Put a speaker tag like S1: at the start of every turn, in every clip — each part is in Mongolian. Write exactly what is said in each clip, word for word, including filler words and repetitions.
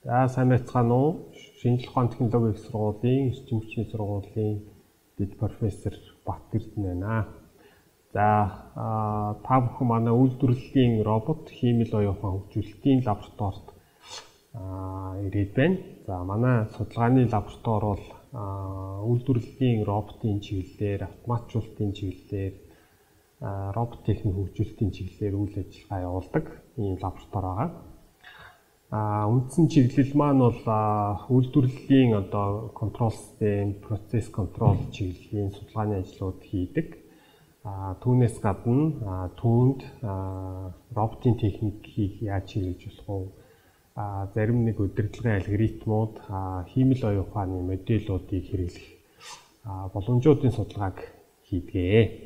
S1: За сайн байцгаана уу? Шинжлэх ухааны технологийн их сургуулийн эрчим хүчний сургуулийн дэд профессор Бат Эрдэнэ байна. За та бүхэн манай үйлдвэрлэлийн робот хиймэл оюун ухаан хөгжүүлэлтийн лабораторид ирээд байна. За манай судалгааны лаборатори бол үйлдвэрлэлийн роботын чиглэлээр, автоматжуулалтын чиглэлээр, робот техник хөгжүүлэлтийн чиглэлээр үйл ажиллагаа явуулдаг ийм лаборатори байгаа. А үндсэн чиглэл маань бол үйлдвэрлэлийн одоо контрол систем, процесс контрол чиглэлийн судалгааны ажлууд хийдэг. А түүнээс гадна түүнд роботын техникийг яаж хэрэгжүүлэх вэ? А зарим нэг удирдлагын алгоритмууд, хиймэл оюун ухааны модулуудыг хэрэглэх боломжуудын судалгааг хийдэг.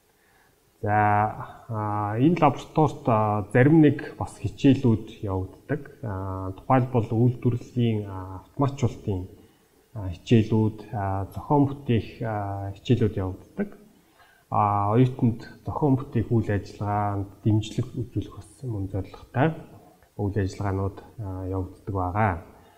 S1: За энэ лабораторид зарим нэг бас хичээлүүд явагддаг. Тухайлбал үйлдвэрлэлийн автоматжуулалтын хичээлүүд, зохион бүтээх хичээлүүд явагддаг. А оюутанд зохион бүтээх үйл ажиллагаанд дэмжлэг үзүүлэх бас мөн зорилготой үйл ажиллагаанууд явагддаг байгаа.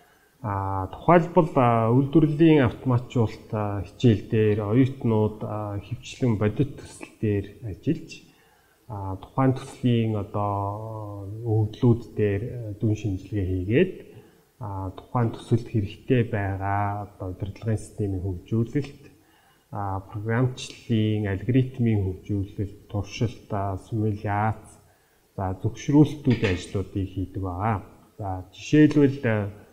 S1: А тухайлбал үйлдвэрлэлийн автоматжуулалт хичээл дээр оюутнууд хөвчлэн бодит төсөл дээр ажиллаж тухайн төслийн одоо өгөгдлүүд дээр дүн шинжилгээ хийгээд тухайн төсөлд хэрэгтэй байгаа одоо удирдлагын системийн хөгжүүлэлт, програмчлалын алгоритмын хөгжүүлэлт, туршилт, симуляц, за зөвшөөрүүлэлтүүдийн ажлуудыг хийдэг байгаа. За жишээлбэл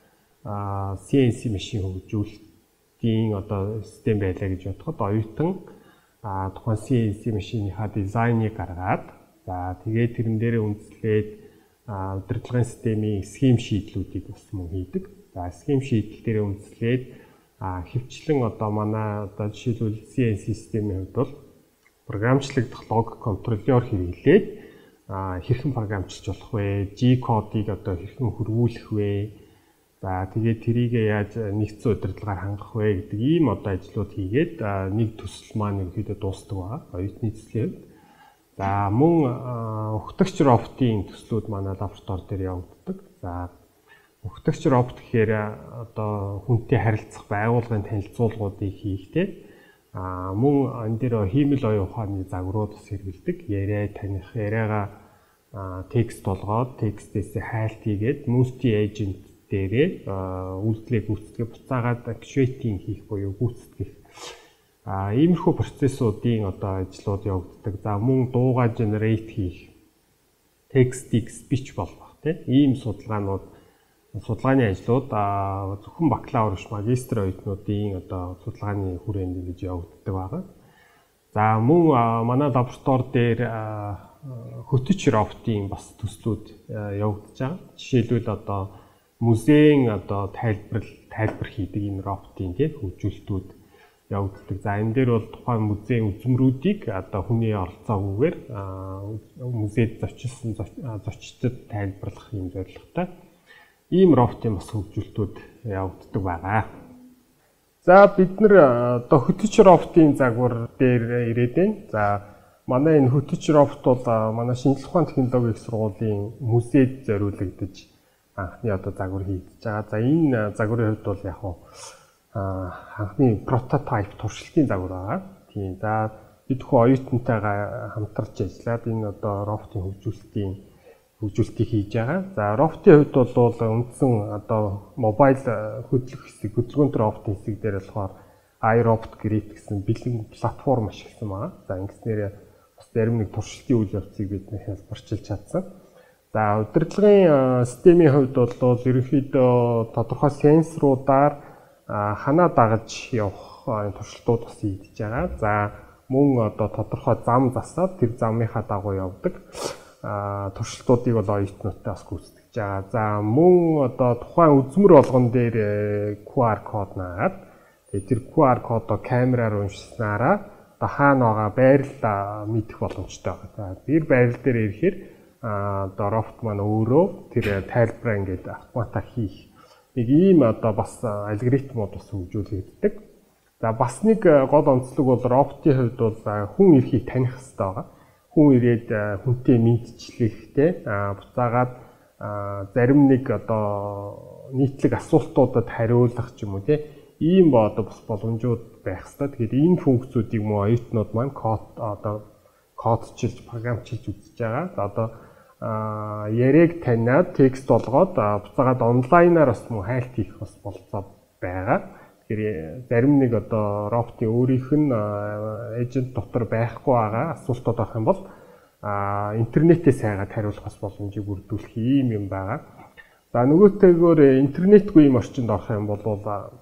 S1: си эн си машин хөгжүүлэлтийн одоо систем байлаа гэж бодоход оюутан тухайн си эн си машиныхаа дизайныг гаргаад за тэгээд тэрэн дээрээ үндэслээд удирдлагын системийн схем шийдлүүдийг бас мөн хийдэг. За схем шийдэл дээрээ үндэслээд хөвчлэн одоо манай одоо жишээлбэл си эн си системийн хувьд бол програмчлагдах лог контроллер хэрэглээд хэрхэн програмчилж болох вэ? G кодыг одоо хэрхэн хөрвүүлэх вэ? За тэгээд тэрийг яаж нэгдсэн удирдлагаар хангах вэ гэдэг ийм одоо ажлууд хийгээд нэг төсөл маань ерөнхийдөө дуустдаг байгаа. Оюутны төслийн хувьд. За мөн ухтагч роботын төслүүд манай лаборатори дээр явагддаг. За ухтагч робот гэхээр одоо хүнтэй харилцах байгууллагын танилцуулгуудыг хийхдээ а мөн энэ дээр хиймэл оюун ухааны загварууд бас хэрэгэлдэг. Яриа таних, яриагаа текст болгоод текстээс хайлт хийгээд multi-agent дээрээ үйлдэлээ гүйцэтгэх, буцаагаад actuating хийх буюу гүйцэтгэх а иймэрхүү процессуудын одоо ажлууд явагддаг. За мөн дуугаа generate хийх, текстийг speech болгох тийм ийм судалгаанууд, судалгааны ажлууд зөвхөн бакалавр биш магистр оюутнуудын одоо судалгааны хүрээнд ингэж явагддаг байгаа. За мөн манай лаборатори дээр хөтөч роботын бас төслүүд явагдаж байгаа. Жишээлбэл одоо музейн одоо тайлбар тайлбар хийдэг энэ роботын тийм хөгжүүлэлтүүд явагддаг. За энэ дээр бол тухайн музейн үзмрүүдийг одоо хүний оролцоогүйгээр музейд зочилсан зочдод тайлбарлах юм зорилготой ийм роботын бас хөгжүүлэлтүүд явагддаг байгаа. За бид нэр одоо хөтөч роботын загвар дээр ирээд байна. За манай энэ хөтөч робот бол манай шинжлэх ухааны технологийн их сургуулийн музейд зориулагдаж анхны одоо загвар хийгдэж байгаа. За энэ загварын хувьд бол яг анхны прототип туршилтын загвар байгаа. Тийм. За бид хөө оюутнтайгаа хамтарч ажиллаад энэ одоо роботын хөгжүүлэлтийн хөгжүүлэлтийг хийж байгаа. За роботын хувьд бол үндсэн одоо мобайл хөтлөх хэсэг, хөдөлгөөнт роботын хэсэг дээр болохоор iRobot Grid гэсэн бэлэн платформ ашигласан байгаа. За ингэснээр бас зарим нэг туршилтын үйл явцыг бид хэлбэрчилж чадсан. За удирдлагын системийн хувьд бол ерөнхийдөө тодорхой сенсоруудаар ханаа дагаж явах туршилтууд бас хийгдэж байгаа. За мөн одоо тодорхой зам засаад тэр замынхаа дагуу явдаг туршилтуудыг бол оюутнуудтай бас гүйцэтгэж байгаа. За мөн одоо тухайн үзмэр болгон дээр ку ар код наагаад тэр ку ар кодоо камераар уншсанараа хаана байгаа байрлал мэдэх боломжтой байгаа. За тэр байрлал дээр ирэхээр одоо робот маань өөрөө тэр тайлбараа ингээд автоматар хийх нэг ийм одоо бас алгоритмууд бас хөгжүүлэгддэг. За бас нэг гол онцлог бол роботын хувьд бол хүн эрхийг таних хэрэгтэй байгаа. Хүн ирээд хүнтэй мэдчлэхтэй буцаагаад зарим нэг одоо нийтлэг асуултуудад хариулах ч юм уу тий ийм одоо бас боломжууд байх хэрэгтэй. Тэгэхээр энэ функцүүдийг мөн оюутнууд маань код одоо кодчилж, програмчилж үзэж байгаа. За одоо яриаг таниад текст болгоод буцаагаад онлайнаар бас мөн хайлт хийх бас болцоо байгаа. Тэгэхээр зарим нэг одоо роботын өөрийнх нь эйжент дотор байхгүй байгаа асуултууд авах юм бол интернетээс хайгаад хариулах бас боломжийг бүрдүүлэх ийм юм байгаа. За нөгөөтэйгөр интернетгүй юм орчинд орох юм бол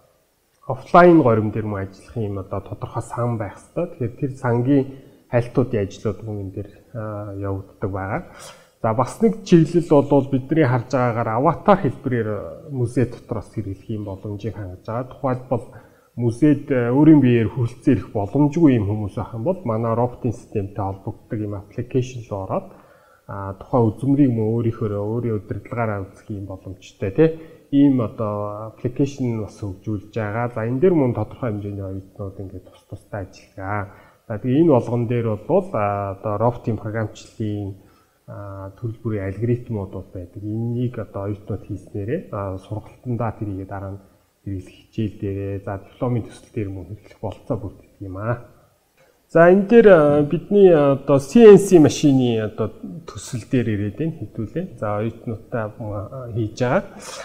S1: офлайн горим дээр мөн ажиллах юм одоо тодорхой сан байх хэрэгтэй. Тэгэхээр тэр сангийн хайлтуудын ажлууд мөн энэ дээр явагддаг байгаа. За бас нэг чиглэл бол бидний харж байгаагаар аватар хэлбэрээр музей дотроос хэрэглэх юм боломжийг хангаж байгаа. Тухайлбал музейд өөрийн биеэр хүрэлцэн ирэх боломжгүй юм хүмүүс байх юм бол манай роботын системтэй холбогддог юм аппликейшн руу ороод тухайн үзмрийг мөн өөрийнхөө өөрийн удирдлагаараа үзэх юм боломжтой тий. Ийм одоо аппликейшн бас хөгжүүлж байгаа. За энэ дээр мөн тодорхой хэмжээний оюутнууд ингээд тус тустай ажиллагаа. За тэгээ энэ болгон дээр бол одоо роботын програмчлалын төрөл бүрийн алгоритмуудууд байдаг. Энийг одоо оюутнууд хийснээрээ сургалтандаа тэрийг дараа нь хэрэглэх хичээл дээрээ за дипломын төсөл дээр мөн хэрэглэх болцоо бүрддэг юм аа. За энэ дээр бидний одоо си эн си машины одоо төсөл дээр ирээд байна хэдүүлээ. За оюутнуудтай хийж байгаа.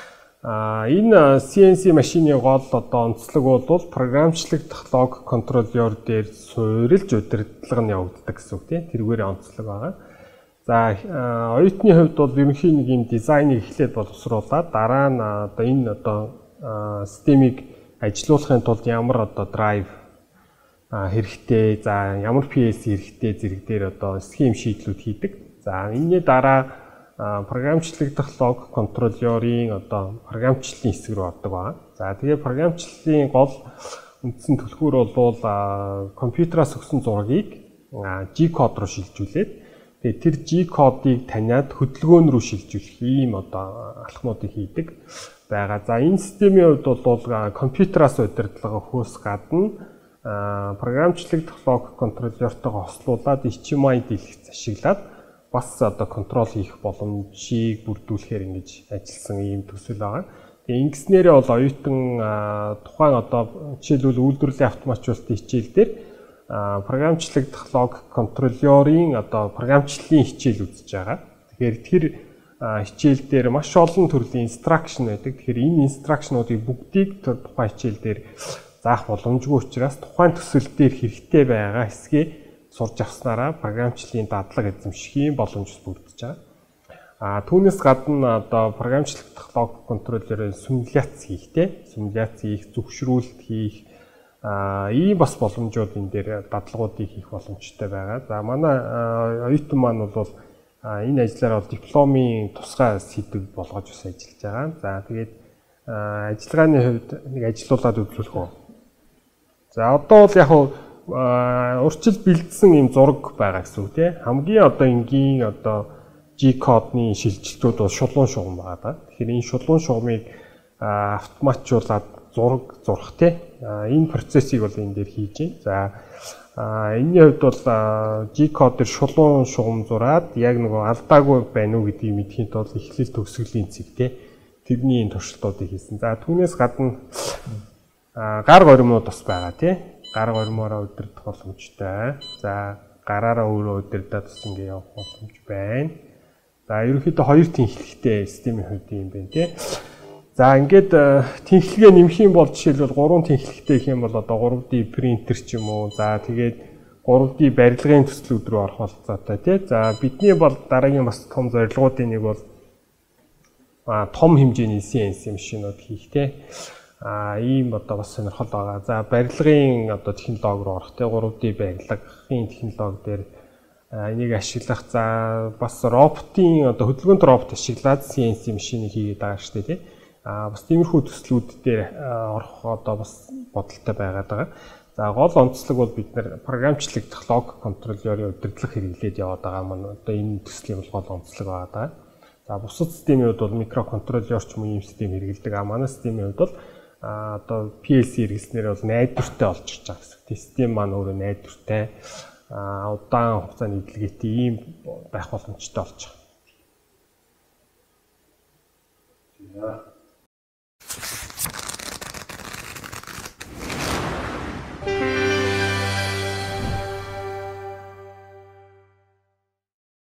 S1: А энэ си эн си машины гол одоо онцлог бол програмчлаг технологи контроллер дээр суурилж удирдлага нь явагддаг гэсэн үг тийм тэргээр онцлог байгаа. За оюутны хувьд бол ерөнхийн нэг юм дизайныг эхлээд боловсруулаад дараа нь одоо энэ одоо системийг ажилуулахын тулд ямар одоо драйв хэрэгтэй, за ямар пи эл си хэрэгтэй зэрэг дээр одоо схем шийдлүүд хийдэг. За энэний дараа програмчлаг технологи контроллерийн одоо програмчлалын хэсэг рүү ордог байна. За тэгээ програмчлалын гол үндсэн түлхүүр бол компьютераас өгсөн зургийг G код руу шилжүүлээд тэгээ тэр G кодыг таниад хөдөлгөөн рүү шилжүүлэх ийм одоо алхмуудыг хийдэг байгаа. За энэ системийн хувьд бол компьютераас удирдлага өгөхөөс гадна програмчлаг технологи контроллертойгоо хослуулаад эйч эм ай дэлгэц ашиглаад бас одоо контрол хийх боломжийг бүрдүүлэхээр ингэж ажилласан ийм төсөл байгаа. Тэгээ ингэснээрээ бол оюутан тухайн одоо жишээлбэл үйлдвэрлэлийн автоматжуулалтын хичээл дээр програмчлаг технологи контроллерийн одоо програмчлалын хичээл үзэж байгаа. Тэгэхээр тэр хичээл дээр маш олон төрлийн инстракшн байдаг. Тэгэхээр энэ инстракшнуудыг бүгдийг тухайн хичээл дээр заах боломжгүй учраас тухайн төсөл дээр хэрэгтэй байгаа хэсгийг сурж авснараа програмчлалын дадлаг эзэмших юм боломж бүрдэж байгаа. А түүнээс гадна одоо програмчлалын технологи контроллерын симуляц хийхтэй, симуляц хийх, зөвшрүүлэлт хийх ийм бас боломжууд энэ дээр дадлагуудыг хийх боломжтой байгаа. За манай оюутан маань бол энэ ажлаараа дипломын тусгай сэдв болгож бас ажиллаж байгаа. За тэгээд ажиллагааны хувьд нэг ажилуулад үзүүлэх үү. За одоо бол яг урьдчил бэлдсэн юм зураг байгаа гэсэн үг тийм. Хамгийн одоо энгийн одоо G кодны шилжилтүүд бол шулуун шугам байгаа да. Тэгэхээр энэ шулуун шугамыг автоматжуулаад зураг зурх тийм. Энэ процессыг бол энэ дээр хийж байна. За энэний хувьд бол G код дээр шулуун шугам зураад яг нөгөө алдаагүй байна уу гэдгийг мэдхийн тулд эхлэл төгсгөлийн цэг тийм. Тэрний энэ туршилтуудыг хийсэн. За түүнээс гадна гар горимнууд бас байгаа тийм. Гар горимороо удирдах боломжтой. За гараараа өөрөө удирдах бас ингэ явах боломж байна. За ерөнхийдөө хоёр тэнхлэгтэй системийн хувьд юм байна тийм. За ингээд тэнхлэгээ нэмэх юм бол жишээлбэл гурван тэнхлэгтэй гэх юм бол одоо гурав ди принтер ч юм уу. За тэгээд гурав ди барилгын төслүүд рүү орох болцоотой тийм. За бидний бол дараагийн бас том зорилгоудын нэг бол том хэмжээний си эн си машинууд хийх тийм. А ийм одоо бас сонирхол байгаа. За барилгын одоо технологи руу орох те гурав ди барилгын технологи дээр энийг ашиглах. За бас роботын одоо хөдөлгөөнт робот ашиглаад си эн си машиныг хийгээд байгаа шүү дээ тий. А бас тиймэрхүү төслүүд дээр орох одоо бас бодолтой байгаад байгаа. За гол онцлог бол бид нэр програмчлалын технологи контроллерийн удирдлага хэрэглээд яваад байгаа маань одоо энэ төслийн гол онцлог байгаа. За бусад системийн хувьд бол микроконтроллер ч юм уу ийм систем хэрэглэдэг. А манай системийн хувьд бол одоо пи эл си хэрэглэснээр бол найдвартай болж ирж байгаа гэсэн. Систем маань өөрөө найдвартай удаан хугацааны эдлгээтэй ийм байх боломжтой болж байгаа.